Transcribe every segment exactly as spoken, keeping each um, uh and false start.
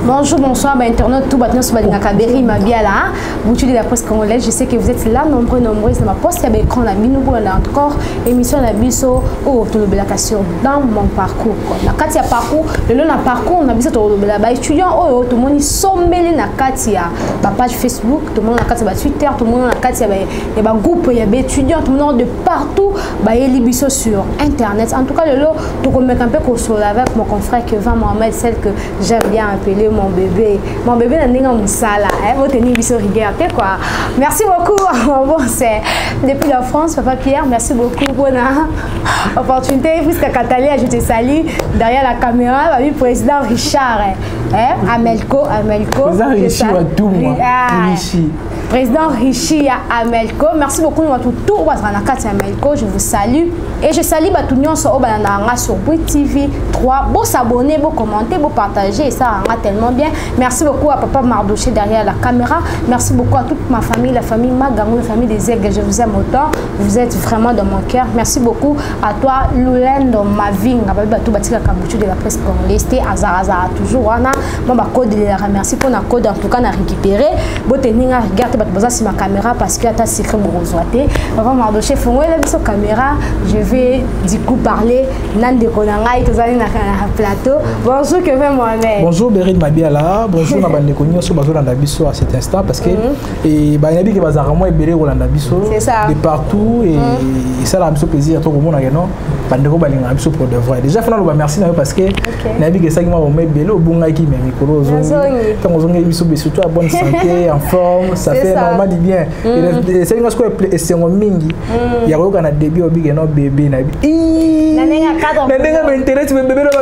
Bonjour, bonsoir, bah, internaute, tout maintenant sur Badingakaberi, ma bien là. Vous de la presse congolaise, je sais que vous êtes là, nombreux, nombreux. C'est ma poste, il y a écran, la nous on a encore émission la biso, oh, tout le bélacation dans mon parcours. La Katia parcours, le long de parcours, on a biso tout le bélacation. Étudiants, oh, tout le monde, ils sont mêlés na Katia, ma page Facebook, tout le monde a Katia, Twitter, tout le monde a Katia, il y a un groupe, il y a des étudiants, tout le monde de partout, bah, il y a des biso sur Internet. En tout cas, le lot, tout le monde un peu consolé avec mon confrère Kevin Mohamed, celle que j'aime bien appeler mon bébé. Mon bébé n'a pas de sala. Vous tenez biso regardez quoi. Merci beaucoup. Bon, c'est depuis la France, Papa Pierre. Merci beaucoup pour l'opportunité. Puisque Catalina, je te salue. Derrière la caméra, le président Richard. Hein? Amelco, Amelco. Président Richard à tout moi. Président Richie Amelco. Merci beaucoup à tout tout Amelco. Je vous salue. Et je salue tout le monde sur Bouygues T V trois. Bon s'abonner, bon commenter, bon partager. Ça va tellement bien. Merci beaucoup à Papa Mardoché derrière la caméra. Merci beaucoup à toute ma famille, la famille Magamou, la famille des Aigles. Je vous aime autant. Vous êtes vraiment dans mon cœur. Merci beaucoup à toi, Loulène, dans ma vie. On va tout bâtir la caboutue de la presse congolaise. Azar Azar toujours. Bon, bah, code de la remercie pour la code. En tout cas, on a récupéré. Bon, tenir à regarder sur ma caméra parce qu'il y a ta secret pour rejoindre. Papa Mardoché, fais-moi la sur caméra. Je vais du coup parler. Nande Konangai, tous allez dans le plateau. Bonjour, Kevin Mohamed. Bonjour, Beryl Mabiala. Bonjour, Nabande Konyo, sur Bazo Landabiso à cet instant parce que et bah il y a des qui bazar moi et Beryl Landabiso de partout et ça a un plaisir tout le monde a gagné. Bandeko balinga biso pour de vrai. Déjà fana loba merci na parce que na bi que ça qui m'a remis belo bunga qui même micro zo. Tant on zonga biso surtout à bonne santé, en forme, ça fait normal dit bien. Et c'est une chose que c'est un mingi. Il y a eu un début au big no bébé na bi. Na nenga cadre. Na nenga m'intéresse bébé na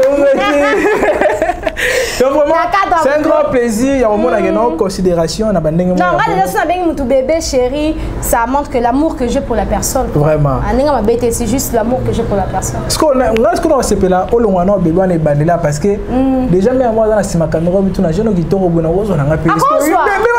bébé. Donc vraiment c'est un grand plaisir, il y a vraiment une considération na bandenge. Non, regarde déjà ça avec mon bébé chéri, ça montre que l'amour que j'ai pour la personne. Vraiment. Nenga ma bête c'est juste l'amour que j'ai pour la personne. Est-ce qu'on a ce qu'on a c'est là au long on a besoin de bander là parce que déjà mais moi dans la sima caméra bitu na jeune qui tombe bona wozo na ngapi. Mais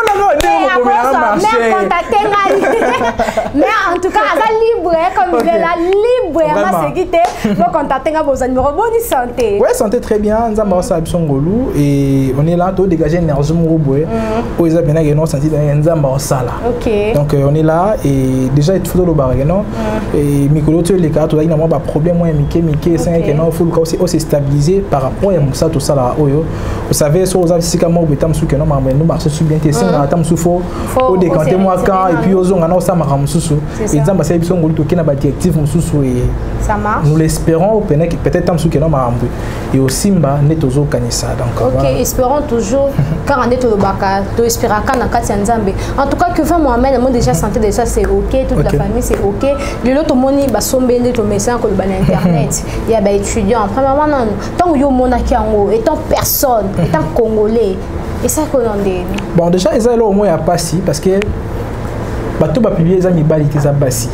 en tout cas, elle est libre, comme il est là, libre, elle m'a séquité. Donc, contacter vos numéros, bonne santé. Oui, santé très bien. Nous avons et on est là, tout dégager l'énergie, mon robot. Où ils ont bien gagné, senti dans un sala. Donc, on est là et déjà, il faut le barrer, non? Et Mikolo, tu les cartes, il y a un problème, moi, Mickey, Mickey, c'est un non, full aussi aussi stabilisé par rapport à ça, tout ça là. Vous savez, sur les avis, comme moi, vous êtes sous que non, mais nous marchons bien, t'es sans attendre sous faux. Au décanter moi quand et puis aux on a ça marche mususu et ça bah c'est ils sont qui na ba directive mususu et ça marche nous l'espérons peut-être tam suki na marambu et au simba netozo kanisa donc OK espérons toujours quand on est au baka to espérer quand na kati nzambe en tout cas que Kevin Mohamed moi déjà santé de ça c'est OK toute la famille c'est OK le lot moni ba sombele to message ko ba internet il y a ba étudiants premièrement non tant yo monaki yango étant personne étant congolais et ça qu'on en dit bon déjà ils ont au moins à passer parce que bato ba publier za mibali te za basi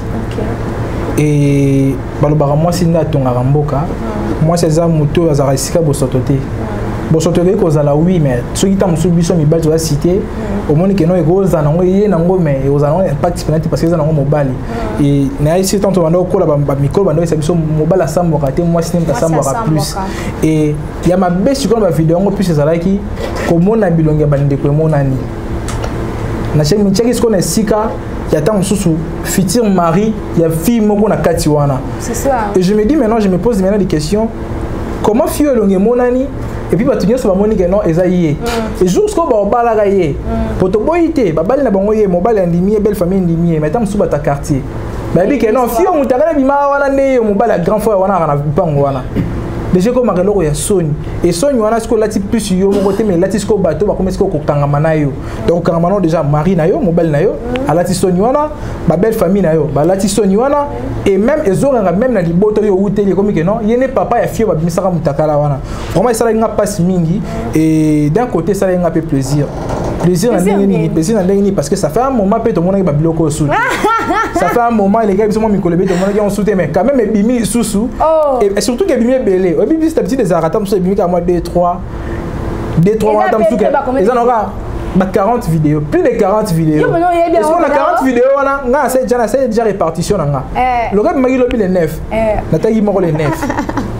et balobara moi sinda tonga ramboka moi c'est za moto za risika bosotote bosotote ko za la oui mais ceux qui tam sous biso mibali za cité au monde que non ego za nango yé nango mais aux za impact penalty parce que za nango mobali et na ici tant on va ko la ba micro ba no ça biso mobali sambo raté moi sinda sambo ra plus et il y a ma bête sur la vidéo on plus ça là qui comment na bilonga bande ko monani na chez mi ce qu'on est sika il y a tant sous futur mari il y a fille moko na katiwana c'est ça et je me dis maintenant je me pose maintenant des questions comment fille longue monani et puis batunyo so ba moni que non ezaïe et jusqu'au ba bala gaye poto boyité ba bali na bango ye mobali andimi belle famille ndimi mais tant sous ba ta quartier ba bi que non fille on takala bima wana ne mobali grand frère wana na bango wana déjà comme marelo ya Sony et Sony wana sko lati plus yo mo côté mais lati sko bateau ba comme sko ko kangama na yo donc kangama no déjà mari na yo mobile na yo alati Sony wana ba belle famille na yo ba lati Sony wana et même ezoranga même na liboto yo uteli comme que non yene papa ya fio ba bimisaka mutakala wana vraiment ça nga passe mingi et d'un côté ça nga peu plaisir plaisir na ndenge plaisir na ndenge parce que ça fait un moment pe to mona ba biloko sous ça fait un moment les gars ils sont mis colébé to mona qui on soutien mais quand même bimi sous et surtout que bimi belé au bimi c'est petit des aratam sur bimi comme deux trois deux trois aratam sous que ils en aura quarante vidéos plus de quarante vidéos est-ce qu'on a quarante vidéos wana nga c'est déjà c'est déjà répartition nga le gars magi lobi les neuf nataki moko les neuf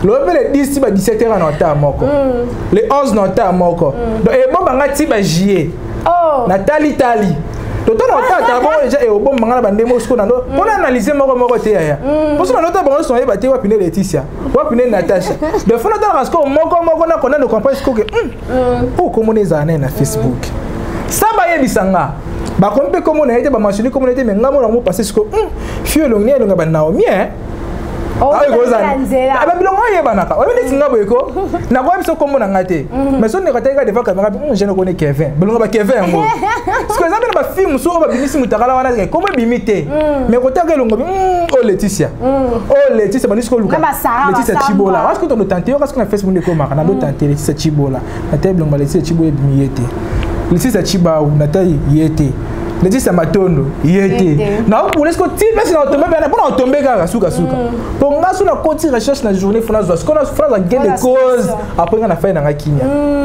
le dix ba dix-sept heures na ta moko le onze na ta moko donc e bon banga ti ba juillet oh Nathalie Tali toto na ta ta bon déjà e bon banga na bande mo sko na ndo pour analyser moko moko te ya pour ça na ta bon son e ba te wa pine Laetitia wa pine Natasha de fois na ta parce que moko moko na kona de comprendre ce que pour comment za na Facebook ça ba yebisanga ba kompe comme on a été ba mentionner communauté mais ngamo na mo passer ce que fio longi longa ba Naomi hein ah oui gozana ah ba bilongo yebanaka wa bindi singa boyeko na kwa biso kombo na ngate mais son ne kateka de fois caméra je ne connais Kevin bilongo ba Kevin ngo parce que ça ba film so ba binisi mutakala wana comme bimité mais kotaka longo oh Laetitia oh Laetitia banisiko luka Laetitia Chibola est-ce que tu as tenté est-ce qu'on a fait ce monde comme on a tenté Laetitia Chibola na table ngba Laetitia Chibola bimiyete Laetitia Chiba ou Nathalie yete Laetitia Matondo yete na pour est-ce que tu peux na tomber bien pour tomber ga suka suka pour nga suna konti recherche na journée fona zo qu'on a fait la gain de cause après on a fait na kinya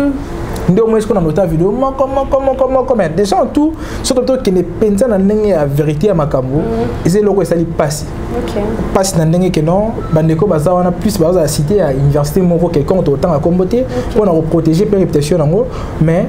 ndio moi est-ce qu'on a noté vidéo comment comment comment comment déjà en tout surtout que ne pensa na ndenge ya vérité ya makambo c'est loko ça li passe OK passe na ndenge que non bandeko baza wana plus baza la cité à université moko quelqu'un autant à comboter pour na protéger per réputation nango mais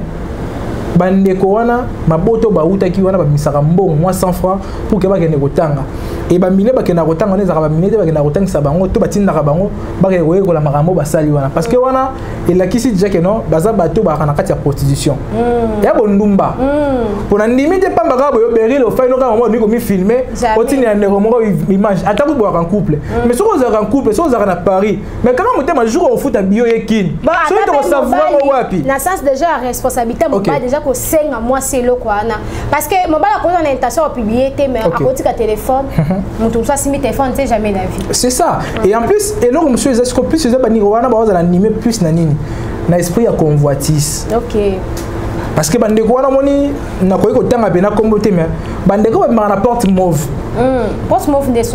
bandeko wana maboto ba utaki wana ba misaka mbongo moi cent francs pour que ba kende kotanga et ba mine ba kende kotanga ne zaka ba mine ba kende kotangisa bango to batinda ka bango ba ke koye kola makambo basali wana parce que wana il a kisi déjà que non baza bato ba kana kati ya prostitution ya bondumba pour na limite pamba ka boyo beril au final ka moment ni ko mi filmer otini ya ndeko moko image atako bo en couple mais so ko za en couple so za na Paris mais quand même tema jour au foot à bio yekin so to savoir wapi na sens déjà responsabilité mo ba déjà ko senga moi c'est le quoi parce que mon bala ko na intention de publier mais à côté de téléphone mon tout ça si mi téléphone c'est jamais la vie c'est ça et en plus et là monsieur est-ce que plus ça bani wana ba za animer plus na nini na esprit ya convoitise OK parce que bandeko wana moni na koyi ko tanga bena kombote mais bandeko ba na porte mauve mm porte mauve ndeso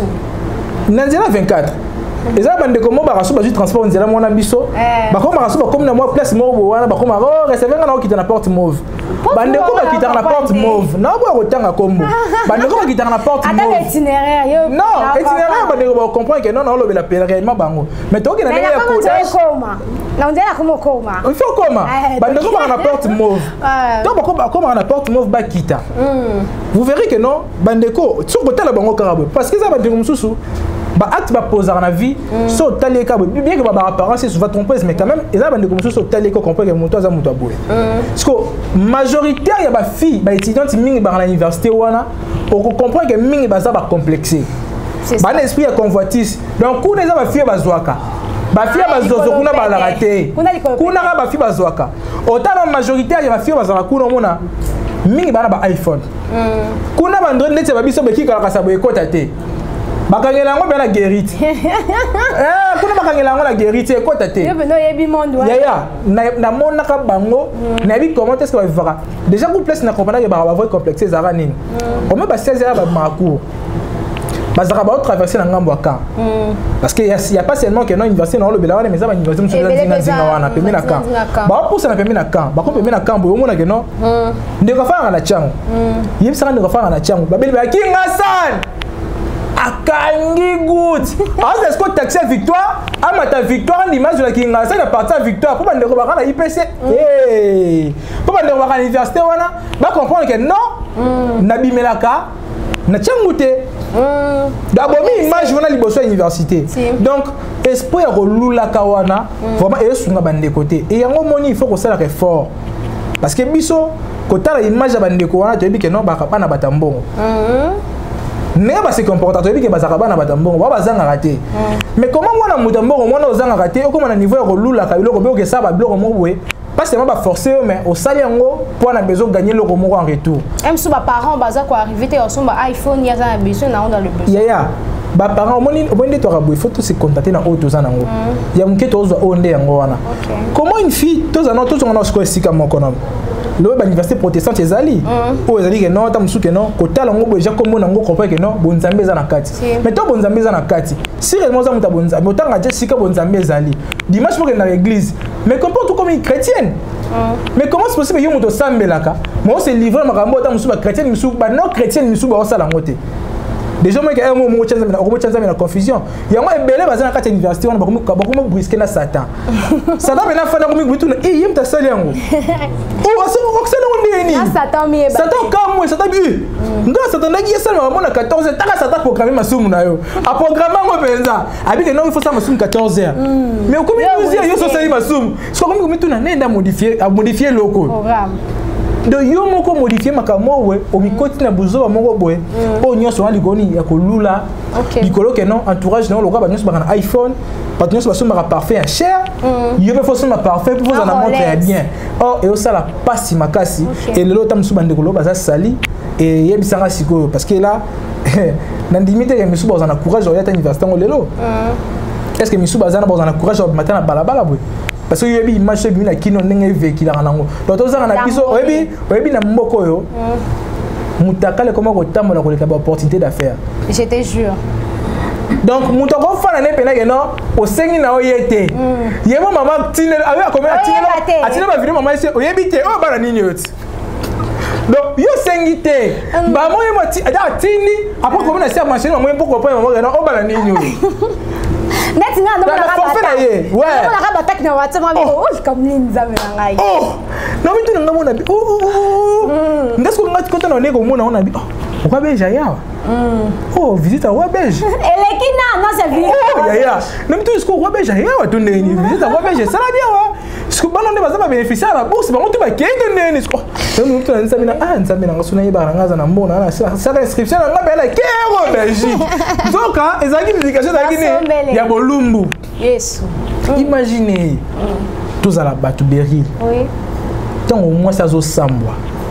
na zéro vingt-quatre et ça bandeko mo ba raso ba transport nzela mona biso ba ko ma raso ba comme na moi place mo wana ba ko ma oh recevoir na okita na porte mauve bandeko ba kita na porte mauve na bo ko tanga kombo bandeko ba kita na porte mauve attends itinéraire yo non itinéraire bandeko ba comprendre que non na lo be la pèlerinement bango mais to ki na ndenge ya koma na ndela comme koma il faut comment bandeko ba na porte mauve to ba ko ba comme na porte mauve ba kita vous verrez que non bandeko sur côté la bango karabo parce que ça bandeko mususu ba acte ba poser na vie so tali ka bien que ba apparence c'est souvent tromper mais quand même et là bandeko mususu so tali ko comprendre que moto za moto aboye parce que majoritaire ya ba fille ba étudiante mingi ba na université wana on comprend que mingi ba za ba complexé ba na esprit ya convoitise donc kuna za ba fille ba zwaka ba fille ba zozo kuna ba la raté kuna ba fille ba zwaka autant la majoritaire ya ba fille ba za kuna mona mingi ba na ba iPhone kuna ba ndone nete ba biso be kika ka sabo ekota te bakangela ngo bena guérite eh kuna bakangela ngo la guérite ekota te yo beno yebi monde wa ya ya na na mona ka bango na bi comment est-ce que va vivre déjà pour place na comprendre que ba va complexer zara nini on me ba seize heures ba makour bazaka ba traverser na ngambo aka parce que il y a pas seulement que non université na lo bela wana mais ça ba université musu zinga zinga wana pemi na ka ba pousse na pemi na ka ba ko pemi na kambo yo mona que non ndeko fanga na chango yim sanga ndeko fanga na chango ba beli ba kinga san akangi good alors est-ce que taxi victoire ama ta victoire l'image de la kinga ça la partie victoire pour bandeko ba kana I P C eh pour bandeko ba kana université wana ba comprendre que non na bimelaka na changute d'abord mi image wana liboso ya université donc espoir ya kolula kawana vraiment et sunga bandeko te et yango moni il faut que ça la fort parce que biso kotala image ya bandeko wana to yebi que non ba kapana batambongo mais ba se comporter to yebi que bazaka bana batambongo ba bazanga raté mais comment mwana mutambongo mwana ozanga raté okoma na niveau ya kolula ka biloko beko ça ba biloko mo boye pas seulement ba forcer mais au sali yango pour na besoin gagner le moko en retour même si ba parents baza ko arriver te on ba iPhone ya za besoin na dans le besoin ya ya ba parents moni obende to rabo il faut tout se contacter na auto za nango ya mke to zo onde yango wana comment une fille to za no to ngona sko esika moko na le université protestante ezali o ezali que non ta musu que non kotala ngo boja kombo nango comprendre que non bonzambe za na kati mais to bonzambe za na kati si réellement za muta bonzambe otanga je sika bonzambe ezali dimanche pour que dans l'église mais comporte comme une chrétienne mais comment c'est possible yo muto sambelaka moi c'est livrer makambo ta musu ba chrétienne musu ba non chrétienne musu ba osala ngote déjà moi que un mot mo chanza na ko chanza na confusion ya moi ebele bazana kati université on ba ko mo brisquer na Satan Satan mena fa na ko mi butu na eh yem ta sali yango oh aso ko sala on ni Satan mi e ba Satan ka mo Satan bi ndo Satan na ki sala mo na quatorze heures taka Satan programmer masumu na yo a programmer ngo penza abi que non il faut ça masumu quatorze heures mais ko mi douze heures yo so sali masumu so ko mi butu na nenda modifier a modifier loko programme de yo moko modifier makambo we o mikoti na buzo moko boye o nyonso wa ligoni ya kolula likolo ke non entourage non loka ba nyonso ba na iPhone ba nyonso ba soma parfait à cher yo be fo soma parfait pour ça na montre bien oh et ça la passe makasi et lelo tam suba ndekolo ba za sali et yebisanga siko parce que là na limite ke misuba za na courage ya ta université lelo est-ce que misuba za na ba za na courage matin na balabala boye parce que yebi image bi na kino ndenge véhicule nango donc to zanga na biso oyebi oyebi na mboko yo mutakale comment ko tambola ko leka ba opportunité d'affaires je te jure donc muto ko fana ne pena ke non o sengi na oyete yebo mama tine awe akome atine atine ba vidéo mama ese oyebi te o bana nini yoti donc yo sengi te ba mo yemo ti ada tini après comme na sia machine mo mboko po mo ke non o bana nini yoti net nga ndo na ka ye ouais na ka batak na WhatsApp ma oh comme linza me ngai oh no bitu nga mona bi oh ndasko ngati kota na nego mona ona bi oh kwa beja yawa oh visite wa beja elekina non c'est vie oh ya ya no bitu sko wa beja yawa to neni visite wa beja sala bien wa sko bana ne baza ba bénéficiaire la bourse ba mutu ba kende neni sko no mutu na nsamina ah nsamina ngasuna yeba ngaza na mbona na sala inscription na ngabela kero Belgique zoka ezaki publication ezaki ne ya bolumbu yesu imaginez tous à la batuberi oui tant au moins ça zo sambwa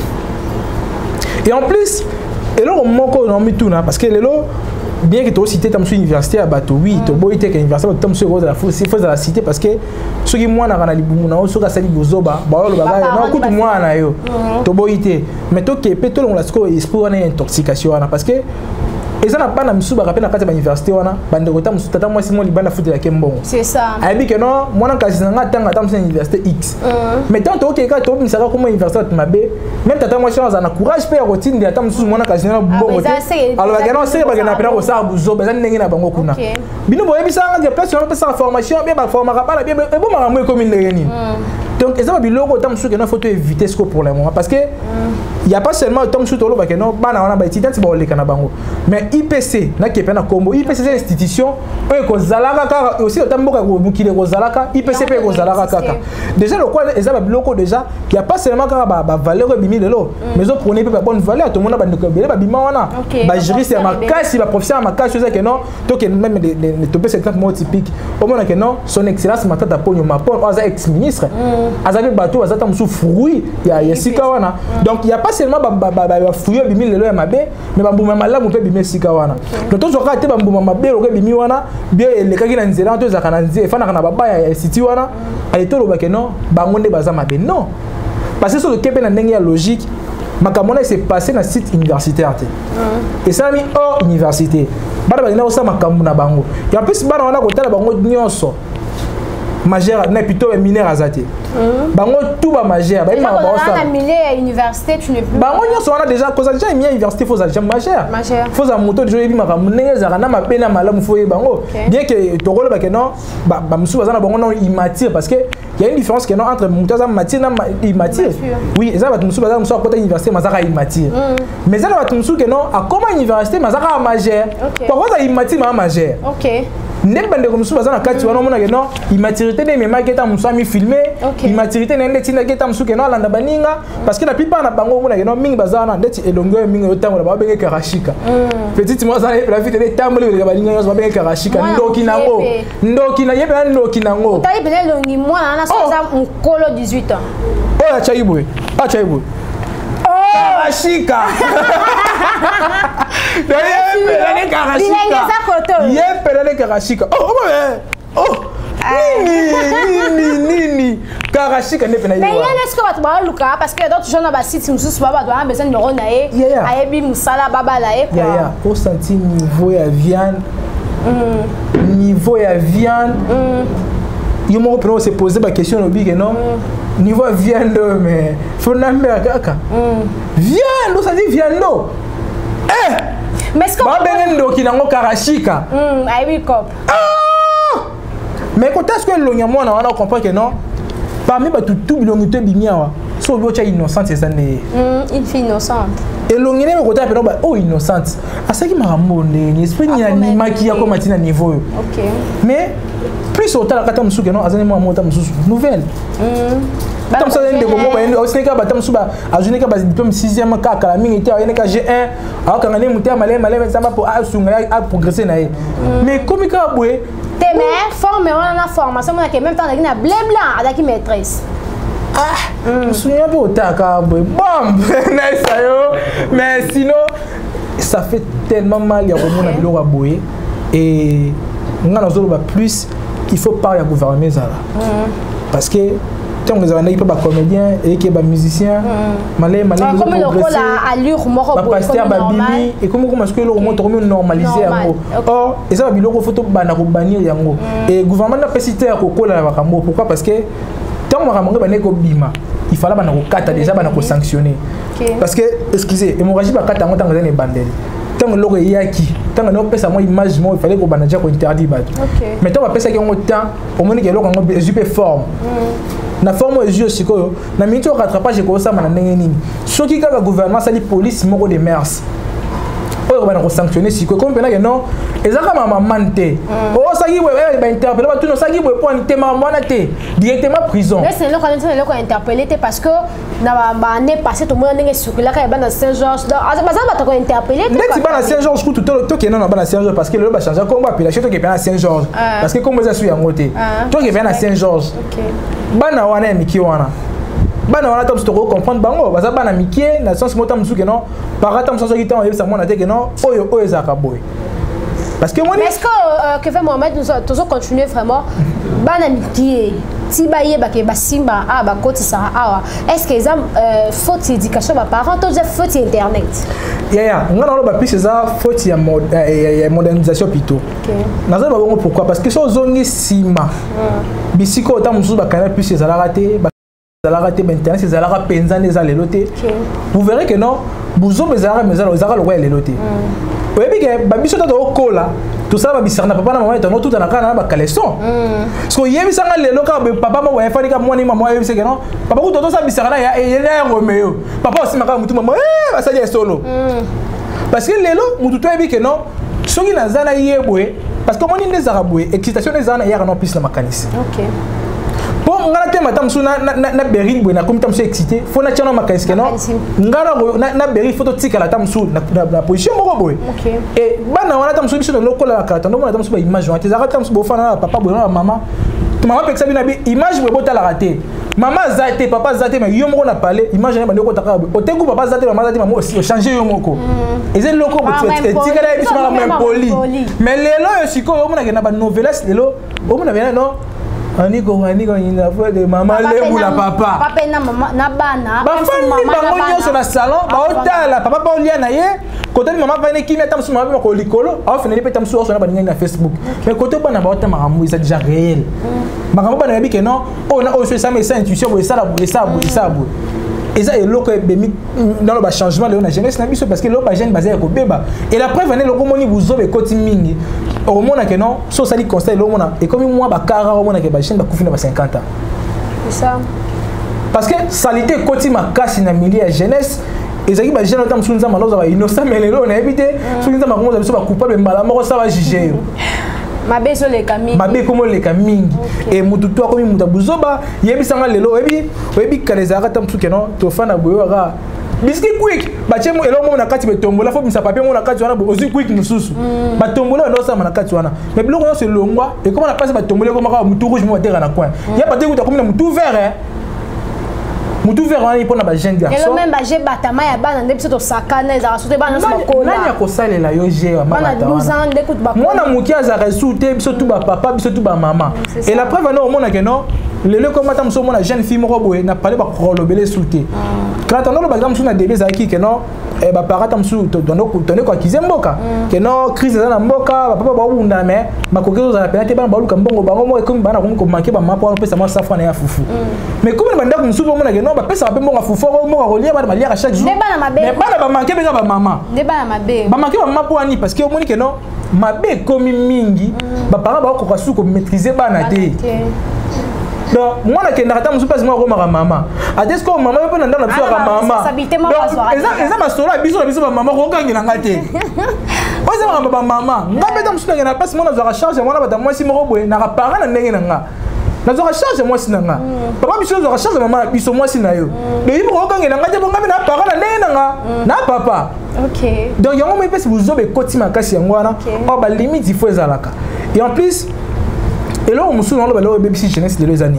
et en plus et là on manque on mis tout là parce que lelo bien que tu cité tam sur université à bateau oui to boité que université tam sur de la faut c'est faut de la cité parce que ceux qui moi na kana libumu na so ka sali bozoba ba lo baba na kutu moi na yo to boité mais to ke peto on la sko esprit na intoxication parce que et ça n'a pas na misuba rappel na kati ba université wana bande ko tam tata moi si moi libana foot la kembongo c'est ça abi que non moi na kasi nga tanga tam sur université X mais tant to ke ka to mi saka comme université mabe même tata moi chance na courage pe ko tindi tam sur moi na kasi na bongo alors que non c'est ba na pena ko sa buzo ba ndenge na bango kuna bino boye bisanga de place on peut sa formation bien ba formera pas bien e bon ma mo comme ndenge ni donc et ça ba biloko tam sur que non faut éviter ce pour le moment parce que il y a pas seulement tam sur to lo ba que non bana wana ba étudiant ba le kana bango mais I P C na kepena kombo I P C c'est institution oyo ko zalaka ka aussi otamboka ko mukile ko zalaka I P C pe ko zalaka kaka déjà le quoi ezaba biloko déjà il y a pas seulement ka ba ba valeur bimi lelo mais on prenait pas bonne valeur tout le monde ba ndeko bele ba bima wana ba juriste ma kasi ba professeur ma kasi chose que non to que même les les topé c'est exemple typique au moins que non son excellence matata ponyo ma pon aza ex ministre azabe bato azata musu fruit ya yesika wana donc il y a pas seulement ba ba ba fruit bimi lelo ya mabe mais ba mbuma malamu pe bimi sika wana donc to zoka te ba mbuma mabe ro ke bimi wana bien le kaki na nzela to zaka na nzela fana kana baba ya siti wana ale to lo ba que non bango nde baza mabe non parce que sur le kepe na ndenge ya logique makamona s'est passé na site universitaire te et ça mis hors université bana ba ina osa makambu na bango et en plus bana wana ko tala bango nyonso majeur na plutôt mineur azate bango tout ba majeur ba ima ba osa na mineur université tu ne peux bango nyonso wana déjà cause déjà mineur université faut déjà majeur faut za moto déjà bi makambu ndenge za na mapena malamu faut ye bango bien que tokolo ba que non ba ba musu bazana bango non immature parce que il y a une différence que non entre mutaza mature na immature oui et ça ba musu bazana musu akota université mazaka immature mais ça ba musu que non a comment université mazaka majeur pourquoi ça immature ma majeur OK ndemba ndeko musu bazana kati wana mona que non immaturité ne mema keta musu ami filmer immaturité ne ndetina keta musu que non landa baninga parce que la plupart na bango mona que non mingi bazana ndeti elongo mingi otango ba benge karashika petite moi ça la vie de tambole le baninga ba benge karashika ndoki nango ndoki na yebe ndoki nango tayi bele longi mwana na soza mukolo dix-huit ans oh acha ibwe acha ibwe karashika Yepelele karashika. Yepelele karashika. Oh, oh, oh. Nini, nini, nini. Karashika ne pena. Mais il y a est-ce que tu vas luka parce que d'autres gens na ba site mususu baba doit besoin de ronae. Ayebi musala baba la e quoi. Ya ya, au senti niveau ya viande. Niveau ya viande. Yo mo prendre se poser ba question no big non. Niveau viande mais faut na mer kaka. Viande, ça dit viande. Eh Mais est-ce que ba bengen ndoki nango karashika hmm ai oui cop ah mais quand est-ce que l'on y a moi on a compris que non parmi ba tout tout bilongi te bimiawa so bo cha innocente c'est ça né hmm une fille innocente et l'on y a mais côté pe ba oh innocente asaki marambo ni esprit ni anima qui a comme atina niveau OK mais plus au tala kata musuke non azani mo mo ta mususu nouvelle hmm tam sa ndeko mo ba ndo osine ka ba tam suba azune ka ba diplôme sixième ka kala mingi te ayene ka G un akanga ne muté malé malé samba pour asunga a progresser na ye mais comme ka boye te mais forme on a formation on a même temps na blé blanc avec maîtresse ah je suis un peu au taka boye bam nice yo mais sinon ça fait tellement mal ya komona biloko ya boye et on a zolo ba plus il faut pas ya gouvernement ça là parce que tant que les pas comédien et qui est musicien malé malé comme le rôle à allure moko ba pasteur ba bibi et comment comment est-ce que le remonte remet normaliser yango or et ça ba biloko photo bana ko bannir yango et gouvernement na pesité ya kokola ba kambo pourquoi parce que tant ba kambo ba neko bima il fallait bana ko kata déjà bana ko sanctionner parce que excusez hémorragie ba kata ngo tanga ne bandel tant loko yaki tant no pesa moi image moi il fallait ko bana ja ko interdit ba mais tant ba pesa ki ngo temps au moins que loko ngo jupe forme na forme jeu sikoyo na minto rattrapage ko ça mana ndenge nini soki kaka gouvernement sali police moko de mers oyo bana ko sanctionner sikoyo comme pena que non ezaka mama mante o saki we ba interpeller ba tuno saki we point te mama na te directement prison mais c'est le quand c'est le ko interpeller te parce que na ba né passé tout monde ndenge circuler ka ba na Saint-Georges ah ça ba ta ko interpeller te ndeti ba na Saint-Georges tout to to kena na ba na Saint-Georges parce que le ba changer comme appellation to ke na Saint-Georges parce que comme ça su yango te to ke na Saint-Georges bana wana ya miki wana bana wana tam stoko comprendre bango baza bana miki na sens mota musuke non parata musuke ki tan yebisa mona te que non oyo oyo za ka boy parce que moi est-ce que euh, que fait Mohamed nous toujours continuer vraiment bana miki ti ba yeba ke basimba ah ba koti sa awa est-ce que exam euh, faute éducation ba parents to déjà faute internet ya ya ngana lo ba plus ça faute ya mod ya modernisation plutôt OK nazo ba bongo pourquoi parce que so zongi sima bisiko ta musu ba kana plus ça la raté ba la raté ben internet c'est la penza les a leloté vous verrez que non buzo bezara mezala ozaka lo le loté oui que ba biso ta do kola tout ça va bisarna papa na maman est tout na kana ba caleçon parce que yebi sanga lelo ka papa mo wa fani ka mwani maman yebi se que non papa ko toto sa bisarna ya ya Romeo papa aussi maka mutu maman eh basali ya solo parce que lelo mutu to yebi que non soki na zana yebwe parce que moni les arabwe excitation des zana ya non plus na makanisi OK bon ngana te matam suna na na beril bwe na komita mso excité fo na tiano makanisi que non ngana na beril photo tika la tam su na position moko boy OK et bana wana tam su biso na lokola la carte ndoma tam su ba image wana te zaka tam su bo fana papa boy na maman maman peksa bina bi image boy bota la raté maman zate papa zate mais yo moko na parler image na bandeko taka o tengu papa zate maman zate maman aussi changer yo moko et c'est loko et tika la biso na même poli mais lelo yo siko yo mona ke na ba novelas lelo o mona bien non Aniko aniko ina fois de maman lebu la papa papa na maman na bana ba fani bango nyonso na salon ba otala papa ba olia na ye côté maman va ne kimia tam suma ba ko likolo a finali pe tam so na ba na Facebook mais côté bana ba otama mamu c'est déjà réel makambo bana bi que non on a aussi ça mais ça intuition bo ça la bo ça bo ça bo et ça est loco dans le changement de la jeunesse parce que l'autre jeune basé ko beba et la preuve est le komoni buzo be koti mingi au mona que non so ça dit constat le mona et comme moi ba kara au mona que ba jeune ba kufina ba cinquante ans c'est ça parce que salité koti makasi na milieu ya jeunesse ezaki ba jeune tam sunza maloza ba innocent mais lelo na éviter sunza ma komo ba coupable mbala moko ça va juger mabe so le kamingi mabe komo le kamingi et mutu to komi muta buzoba yebi sanga lelo yebi yebi kalezaka tam suke non to fana boyo ra biski quick ba chemo elo mo na kati betombola fo bisa papier mo na kati wana ozi quick mususu ba tombola ndo sa na kati wana mais biloko no se longwa et comment na passe ba tombola ko maka mutu rouge mo terra na coin ya ba te ko komi na mutu vert hein mutu vert wana ipona ba jeune garçon elo même ba je batama ya bana ndebiso to sakana za sote bana so ko nani ya ko salela yo je wa bana douze ans d'écoute ba mona mukia za resute biso tu ba papa biso tu ba maman et la preuve non mona que non lelo ko matam so mona jeune fille moko boye na parler ba kolobele souté quand on a par exemple sur na début za ki que non eh ba parata msu to dondo tonne ko akize mboka que non crise za na mboka papa ba bunda mais makokezo za penate bana baluka mbongo bango mo ekomi bana ko manquer ba mapo on pesa mo safra na ya fufu mais comme banda ko msu bomona que non ba pesa ba mbongo fufu ko mo ko lia ba lia chaque jour mais bana ba manquer bega ba mama ne bana mabe ba manquer ba mapo ani parce que omoni que non mabe komi mingi ba para ba ko kasu ko maîtriser bana te donc moi na kenda kata musu pas moi ko mama mama adesko mama pe na ndana biso ka mama donc eza eza masolo biso na biso ba mama ko kangi na ngate oza ba ba mama ngabe ta musu na pas moi na za charge moi na ba moi si mo boye na ka para na ndenge na nga na za charge moi si na nga papa biso za charge mama biso moi si na yo mais il ko kangi na ngate bo ngabe na para na ndenge na nga na papa OK donc yango mo pesi buzo be koti makasi yango wana o ba limite il faut ezalaka et en plus et là on me souvient le balo baby jeunesse de les années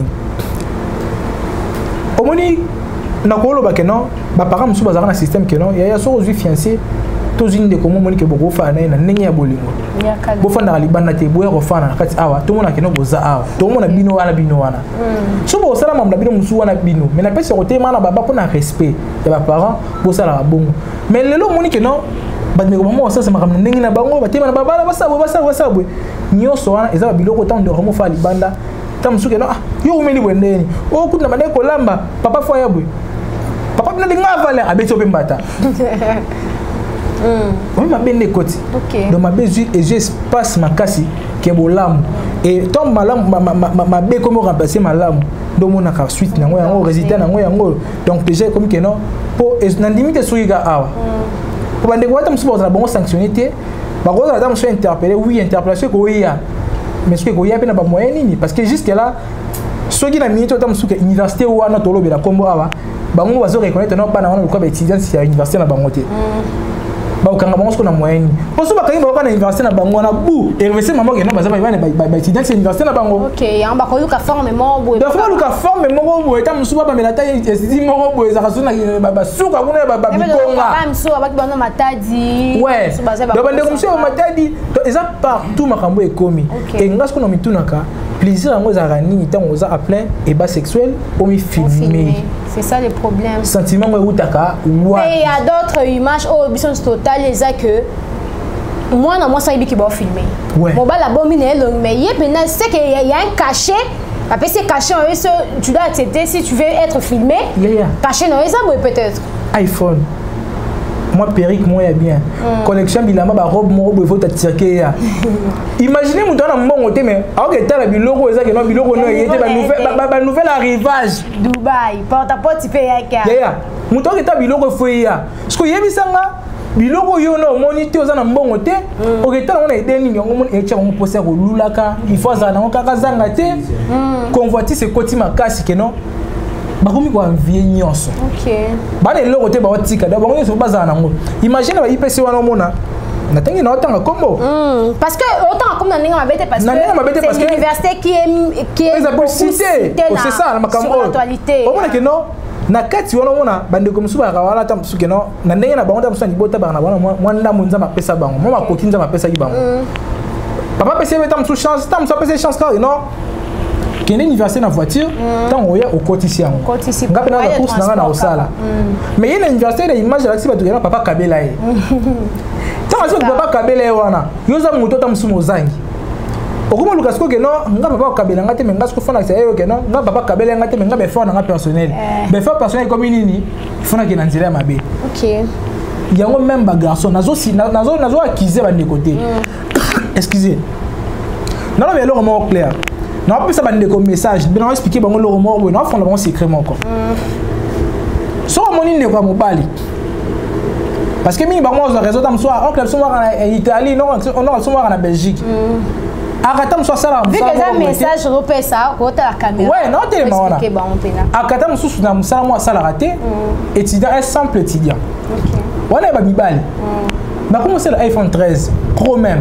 omoni na ko lo ba kenon ba parents musu bazaka na système kenon ya ya so ozui fiancé to zine de comment moni ke boko fa na na ndenge ya bolingo bo fa na libanda te bo ya ko fa na kati awa to mona kenon boza awa to mona bino wana bino wana so bo sala mamla bino musu wana bino mais na pesa ko te mana baba pour na respect ya ba parents bo sala bongo mais lelo moni kenon badmeko bango ça makamna ndenge na bango batema na babala basabo basabo basabo nyoso wana eza biloko tant de romo fa libanda tamusuke no ah yo umeli bwendeni o kuna bande ko lamba papa fo ya bwe papa bina dinga vale abeti opembata mm on m'a bien écouté OK donc ma besoin et j'ai espace makasi ke bolam et tant malam ma ma ma be comment remplacer malam donc mon aka suite nango yango résultat nango yango donc déjà comme que non pour na limite suiga awa pour bande ko tamusuke ba bongo sanctionner te ba ko ta tamusuke interpeller oui interpellation ko ya mais ce que il y a pas de moyens parce que jusque là ceux qui na minute autant musuke université ou na tolo bela kombo awa bango bazo reconnaître non pas na wana ko ba étudiant si université na bango te ba okanga bango na moyens pour so ba kangi ba na université na bango na bu et reverser maman que non baza ba ba étudiant si université na bango OK ya ba ko luka forme mo bo ba fa luka forme mo bo eta musu ba mela taille si mo bo za kasuna ba ba suka kuna ba ba bikonga ba musu ba ki bano matadi ouais do ba ndeko musu matadi eza partout makambo ekomi et ngasko no mitunaka plaisir yango ezalaka nini ntango oza à plein eba sexuel omi filmer c'est ça le problème sentiment ngo eutaka wa et il y a d'autres images au biso total les a que moi na moi ça ibi ki ba filmer bon ba la bomine long mais yé maintenant c'est que il y a un cachet après c'est caché tu dois accepter si tu veux être filmé caché non ça peut-être iPhone moi perruque moi bien collection bilamba ba robe mo robe faut t'attirer ya imaginez mon dans mon côté mais alors que t'as la biloko ça que non biloko non était ba nouvelle ba nouvelle arrivage Dubaï porte à porte tu peux ya ya ya mon temps que t'as biloko faut ya parce que yebisanga biloko yo no monité oza na mbongo te oketala on a aidé ni ngongo mon echa on poser ko lulaka il faut za na kaka zanga te convoiter ce côté makasi que non bakomi ko envier nyonso OK bana eloko te ba otika da bango nyonso baza nango imagine ba I P C wana mona na tangi na otanga kombo parce que autant comme na ninga mabete parce que c'est l'université qui est qui est c'est ça la makambo l'actualité on mona que non na kati wana mona bande ko musuba ka wala ta musuke no na ndenge na bango ta musuka libota bana wana mwanda munza mapesa bango mama kokinza mapesa ki bango papa pese ta musu chance ta musu pese chance ka non kende université na voiture tant oya au quotidien ngape na la course na na osala mais il université de image là si ba tukena papa kabela ye tant aso papa kabela ye wana yoza muto ta musu mozangi okuma lukas ko ke non nga papa kabela ngate me ngasko fona ke yo ke non nga papa kabela ngate me nga be fona nga personnel be fona personnel comme nini fona ke na nzira mabe OK yango même ba garçon nazo si nazo nazo accuser ba de côté excusez non mais alors moi clair non pas ça va nous comme message bien expliquer bango le remords oui non fond le bon secret mon quoi so moni ne quoi mobali parce que mi bango on réseau tam soir on club soir en Italie non on on soir en Belgique akatam soir ça là vu que ça message repère ça côté la caméra ouais non télé mawana akatam sous na musala moi ça la raté étudiant un simple étudiant OK voilà ba mibali na comment c'est l'iPhone treize Pro même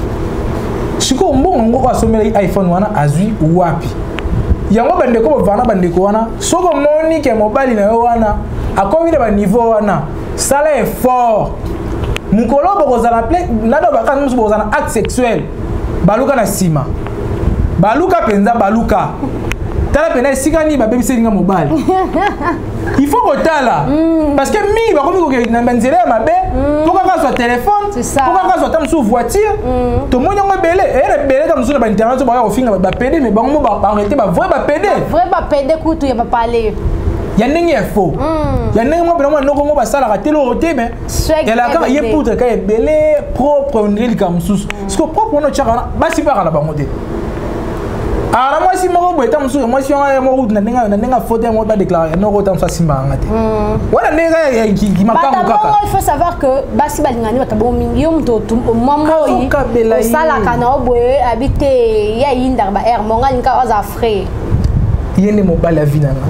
siko mbongo ngoko asomela iPhone wana azui wapi yango bandeko bavana bandeko wana soko moni ke mobali na yo wana akomi na ba niveau wana sala effort mukolo bokozala plein nado bakana musu bozana acte sexuel baluka na sima baluka penza baluka tala pena sikani ba bébé selinga mobile il faut kotala parce que mi ba komi ko na banzela mabe pourquoi ka sur téléphone pourquoi ka sur tam sur voiture to moni ngo belé et belé tam sur ba internet ba ko finga ba pédé mais ba ngo ba arrêter ba vrai ba pédé vrai ba pédé kutu ya ba parler ya ndenge ya faux ya ndenge mo vraiment noko mo ba sala ka telo roté mais ya la ka ye poutre ka belé propre ndeli comme sous parce que propre on tchaka ba si ba la ba ngote. Alors moi si moi boy tam sur moi si on mo route na ndenge na ndenge faute mo ba déclarer non route tam ça simba ngate wala ndenge qui makamu kaka il faut savoir que basi balingani batabo mingi yo mto moi moi sala kana boy habiter ya yinda ba air monga linka oza frais yende mobile la vie nana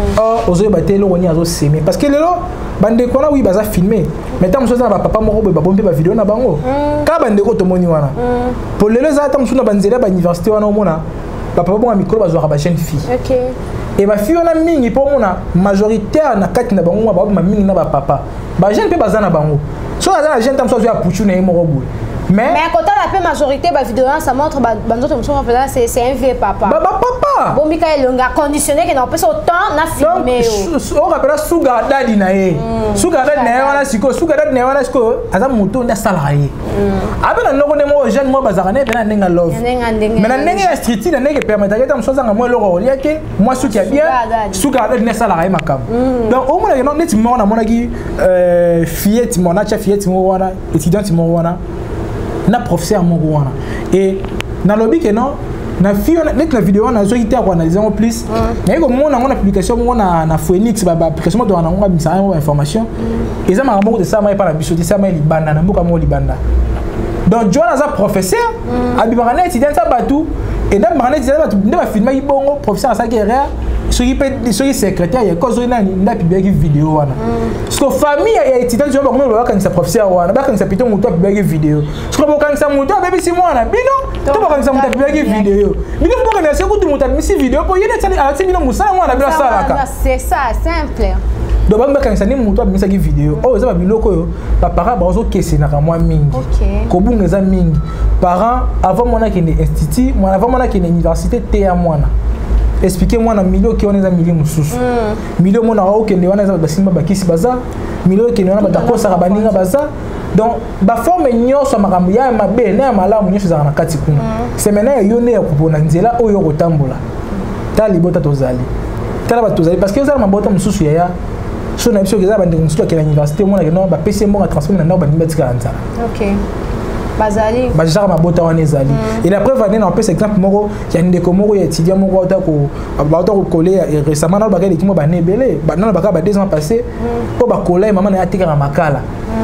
oh ozo batelo woni azo semer parce que lelo bande kona oui baza filmer mais tam so na papa moko boy ba bombe ba vidéo na bango ka bande ko to moni wana pour lelo za tam so na banzela ba université wana omona papa bon micro bazwa ba jeune fille OK et ba fille ona mingi pour mona majoritaire na kati na bango ba ba mingi na ba papa ba jeune pe baza na bango so na la jeune tam so ya puchu na yemo boy mais mais quand on a majorité ba vidéo ça montre ba banzo to so c'est c'est un vieux papa ba papa bon Michael longa conditionné que na peut autant na filmer on rappelle sugar daddy na ye sugar daddy na wana siko sugar daddy na wana siko aza muto nda salarié abena noko ne mo jeune mo bazaka ne bena nenga love mais na nenga ya street na nenge permettre que tam so zanga mo loko liake moi suki ya bien sugar daddy na salarié makam donc au moins non net mo na mona ki euh fillette mon acha fillette mo wana étudiante mo wana na professeur mo wana et na lobby que non na fille net na vidéo na zo ité ko analyser en plus na ko mona ngona application mo na na Phoenix ba application to na ngona bisa mo information et ça m'a de ça m'a pas la biso de ça m'a libanda na mboka mo libanda donc John as a professeur abimana net étudiant ça batou et na marana étudiant batou nda ba filmer ibongo professeur ça guerre ce qui peut ce qui secrétaire ya cause na nda publier vidéo wana parce que famille ya étudiant jo ba ko ba kan sa professeur wana ba kan sa pito muto publier vidéo parce que ba kan sa muto bébé si moi na bino to ba kan sa muto publier vidéo bino ko kan sa ko tu muto mi si vidéo po yene tsani ala tsini no musala wana bila sala ka c'est ça simple donc ba kan sa ni muto mi sa ki vidéo oh za ba biloko yo ba para ba zo kese na ka moi mingi ko bunga za mingi parents avant mona ki ne institut moi avant mona ki ne université te ya mwana expliquez-moi na milieu qui on est dans milieu mususu milieu mona o kende wana za basimba bakisi baza milieu qui wana batako sara baninga baza donc ba forme nyoso makambo ya mabe na malamu nyoso za na kati kuna semena yo ne ya kupona nzela oyo kotambola tali bota tozali tala ba tozali parce que za mabota mususu ya ya so na biso ke za bande mususu ke na université mona ke no ba P C mo ka transformer na ndako banimba tika nzala OK bazali bazara mabota wana ezali et la preuve ane na pesa exemple moko ya ndeko moko ya étudiant moko ata ko ba ata ko coller récemment na ba kele kimo ba nebele ba na ba ka ba deux ans passé po ba coller maman na atika na makala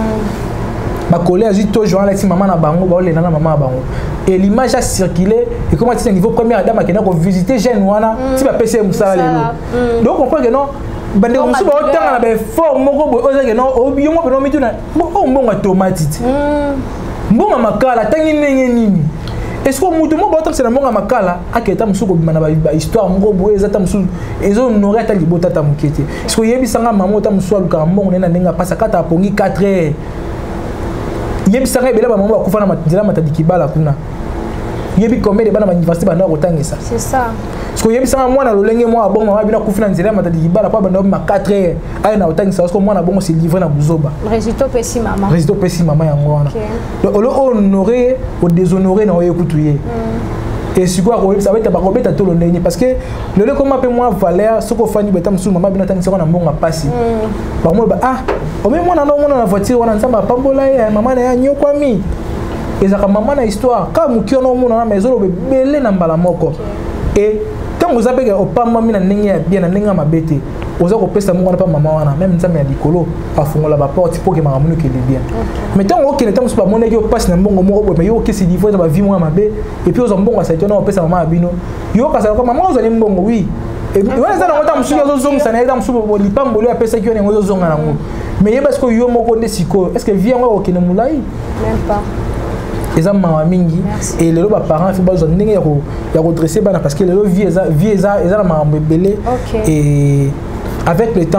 ba coller juste to joint la ti maman na bango ba olena na maman na bango et l'image a circulé et comment c'est niveau première dame qui na ko visiter jeune wana ti ba pesa musala lelo donc on comprend que non bande ko musu ba otanga na ba effort moko bo oza que non obiyo mo beno mituna o mbongo automatique mbonga makala tangi nenge nini est-ce que mutu mo bota c'est mbonga makala aketa musuko bimana ba histoire ngo boye za ta musu ezo honorer ta libota ta mukete est-ce que yebisanga mama ta musu aluka mbongo nena nenga pasa kata pongi quatre heures yebisanga bela ba mama bakufana matindela matadiki bala kuna yebi combien de bana ba université bana ko tangisa c'est ça parce que yebisanga mwana lolenge mo abongo mama bina kufina nzela matadiki bala pa bana ma quatre heures ay na otangisa parce que mwana bongo se livrer na buzoba résultat pesi maman résultat pesi maman yango wana donc le honorer ou déshonorer na oyekutuye et si quoi ça va être ba robeta to lonene parce que le le comment peut moi valeur ce ko fani beta musu maman bina tangisa na mbongo pasi ba mo ba ah o même mwana no mwana na voiture wana nzamba pambola ya maman na ya nyokwami ezaka maman na histoire ka mukiono mona na maison bebele na mbala moko et quand vous avez au pas mami na ndenge ya bien na ndenge mabete oza ko pesa mongo na pa maman wana même nzambe ya likolo afungola ba porte pour que makamunu ke bien mais tant OK tant musu ba mona ki o passe na mbongo moko mais yo ke si divoi za ba vie mo mabe et puis oza mbongo sa tona o pesa maman abino yo ka sa ko maman oza ni mbongo oui et wana za na ngota musu yo zonga sa na eza musu bo lipambolo ya pesa ki yo ngo zonga na ngo mais ye parce que yo moko nde siko est-ce que vie ngo okene mulai même pas eza mama mingi et lelo ba parents il faut besoin ndenge ya ko ya redresser bana parce que lelo vie eza vie eza eza na mambo belé et avec le temps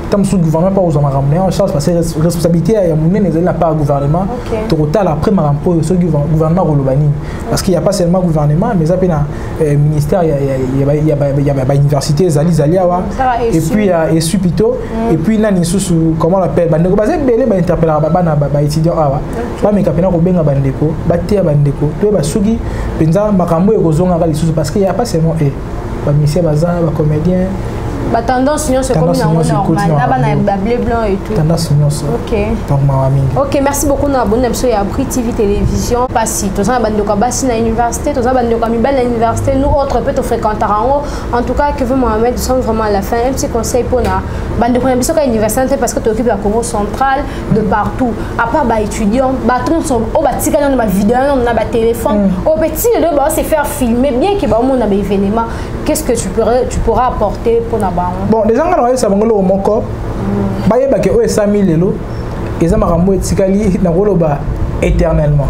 tant que le gouvernement pas aux en charge parce que responsabilité il y a monnaie n'est pas gouvernement total après ma rapport ce gouvernement rolobani parce qu'il y a pas seulement gouvernement mais ça pena ministère il y a il y a il y a il y a université zali zaliawa et puis et supito et puis nani sous comment on l'appelle bandeko basé belé ba interpeller ba bana ba étudiant awa ba me kapena ko benga bandeko ba tia bandeko to ba sugi penza makambo e kozonga ka lisusu parce qu'il y a pas seulement et ba monsieur baza ba comédien bah tendance union c'est comme normal là bas na bleu blanc et tout tendance union ok donc ma amie ok merci beaucoup na bonne émission ya Bri T V télévision passi tous ça bande ko bassi na université tous ça bande ko mi belle université nous autres peut te fréquenter en tout cas que veut Mohamed nous sommes vraiment à la fin un petit conseil pour na bande ko biso ka université parce que tu occupes la Congo centrale de partout à part ba étudiants ba tout sont au ba tika na ba vidéo na ba téléphone au petit le ba se faire filmer bien que ba mon na ba événement qu'est-ce que tu pourrais tu pourras apporter pour na bon les gens qui ont été au Moko, ils ont été cinq mille euros, ils ont été éternellement.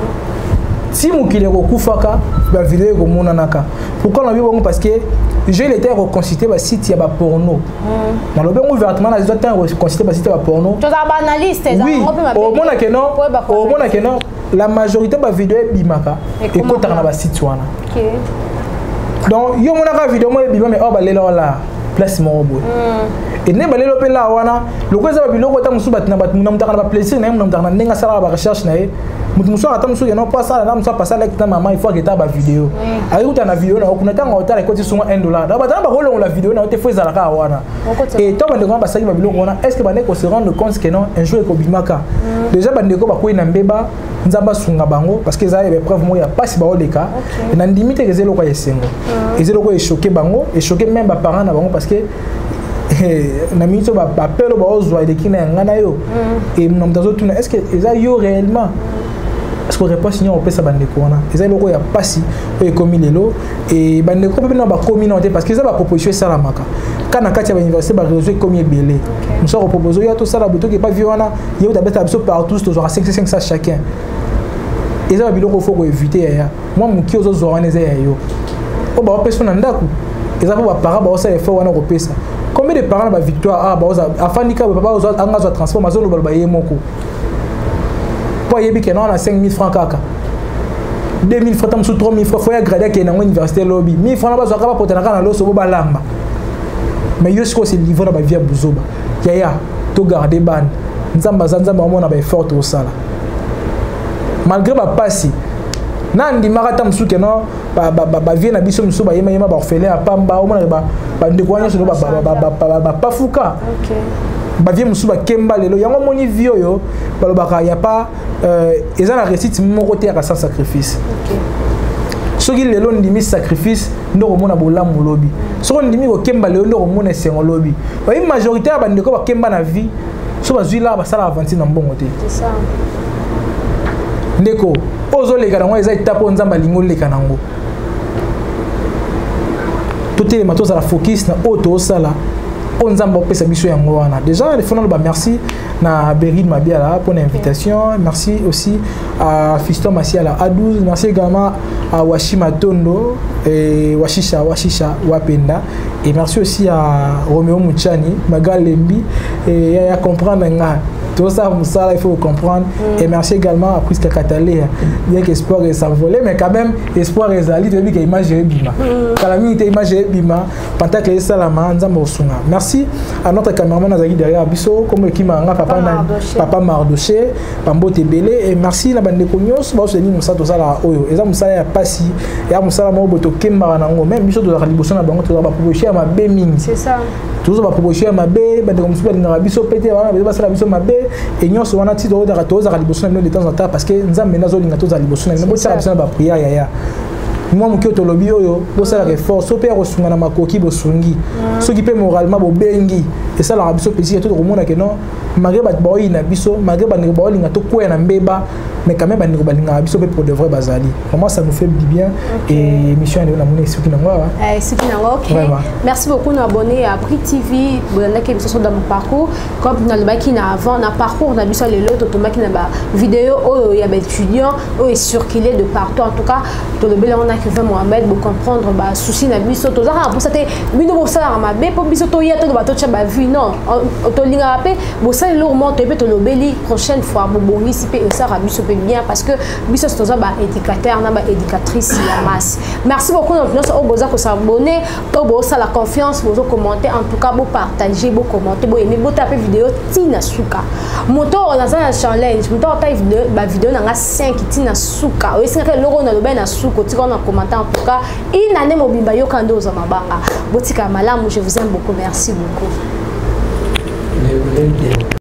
Si vous avez été la vidéo pourquoi on a vu parce que je l'étais reconstitué le site il y a porno. Dans le bien ouvertement les autres reconstitué le site il y a porno. Tu as banaliste oui, au moins que non, au moins que non, la majorité de la vidéo est bimaka et quand on a le site wana. Donc yo mona ka vidéo mo bima mais oh ba lelo la place mo bo et ne ba lelo pe la wana loko za ba biloko ta musu batina bat munam ta kana ba plaisir na munam ta kana nenga sala ba recherche na e mutu musu ata musu non pas ça na musu pas ça like ta maman il faut que ta ba vidéo ayi uta na vidéo na kuna ta ngota la côté sur un dollar da ba ta ba rolo la vidéo na te fo za la ka wana et toi ba ndeko ba saki ba biloko wana est-ce que ba ne ko se rendre compte que non un jour ko bimaka déjà ba ndeko ba ko ina mbeba nzamba sunga bango parce que ça y a preuve moi il y a pas si ba oleka na ndimite ke zelo ko yesengo et zelo ko choquer bango et choquer même ba parents na bango parce que na mito ba pelo ba ozwa de kina ngana yo et mon mtazo tuna est-ce que ça yo réellement est-ce que réponse ni on peut ça bande ko na et ça loko ya pasi e komi lelo et bande ko pe na ba communauté parce que ça ba proposition ça la maka kana kati ya université ba réseau comme belé nous so proposer ya tout ça la buto qui pas viona yo ta beta biso partout to cinq cinq ça chacun et ça biloko faut éviter ya moi mon ki ozo zoraniser ya yo o ba personne ndaku et ça va parents ba ça effort wana ko pesa combien de parents ba victoire ah ba afandika ba papa ozo anga zo transformation lo ba yemoko pour yebi que non on a cinq mille francs kaka deux mille francs tam sous trois mille francs faut ya grader que na université lobby mille francs ba zo ka ba potana kana lo so ba lamba mais yo siko c'est livre na ba via buzoba ya ya to garder ban nzamba nzamba mo na ba effort au sala malgré ba passi nandi marata msuke no ba ba ba vie na biso msuba yema yema ba orphelin apamba o mona ba ba ndekwanyo so ba ba ba ba pafuka OK ba vie msuba kemba lelo yango moni vie oyo ba lobaka ya pas euh eza na récite moko te ya sans sacrifice OK soki lelo ndimi sacrifice ndoko mona bolamu lobi soko ndimi ko kemba lelo ndoko mona sengo lobi ba majorité ya bandeko ba kemba na vie so ba zui la ba sala aventure na mbongo te c'est ça ndeko ozo leka nango eza etape nzamba lingo leka nango toté matos la focus na auto sala on nzamba pesa biso yango wana déjà les fonds ba merci na Berid Mabiala pour l'invitation merci aussi à Fiston Masiala A douze merci également à Washima Tondo et Washisha Washisha Wapenda et merci aussi à Romeo Mouchani Magalembi et à comprendre nga tout ça, ça il faut comprendre. Mm. Et merci également à Prisca Catalé. Bien qu'espoir est s'envoler, mais quand même, espoir est allé. Tu as vu qu'il image Bima. Quand la minute image Bima, pendant que les salama, merci à notre caméraman Nazaki derrière Bisso, comme qui m'a papa papa Mardoché, Pambo Tebele. Et merci la bande de Cognos. Bah, c'est dit Moussa tout ça là. Oyo. Et ça Moussa ya passi. Et à Moussa la Moboto Kembaranango. Même Bisso de la Liboson à Bango, tu vas proposer à ma béming. C'est ça. Tu vas proposer à ma bé, bande comme super dans Bisso pété, va ça la Bisso ma bé. Et nous sommes en train de faire des choses de temps en temps parce que nous avons des choses de temps en temps. Nous avons moi mon to lobby yo bo sala effort so pe rosunga na makoki bo sungi so ki pe moralement bo bengi et ça la biso petit to ko mona que non malgré ba boy na biso malgré ba ne ba linga to ko na mbeba mais quand même bandeko balinga biso pour de vrai bazali. Vraiment ça nous fait du bien et mission on a monné ce qui n'envoie. Eh ce qui n'envoie. OK. Merci beaucoup nous abonner à Bri T V, bolanda ke biso dans mon parcours comme na le baki na avant na parcours na biso le lot automatiquement na ba vidéo oh il y a des étudiants oh est circulé de partout en tout cas to le bel on a que vingt Mohamed pour comprendre ba souci na biso to za pour ça te bino bo ça ma be pour biso to ya to ba to cha ba vie non to linga pe bo ça le remonte pe to le beli prochaine fois bo bo ici pe ça biso pe bien parce que biso to za ba éducateur na ba éducatrice la masse. Merci beaucoup donc nous au boza ko s'abonner to bo ça la confiance bo commenter en tout cas bo partager bo commenter bo aimer bo taper vidéo tina suka moto on a un challenge moto ta vidéo ba vidéo na cinq tina suka o singa ke loko na lobe na suka tika na commenter en tout cas une année mobimba yo kando za mabanga botika malamu je vous aime beaucoup merci beaucoup.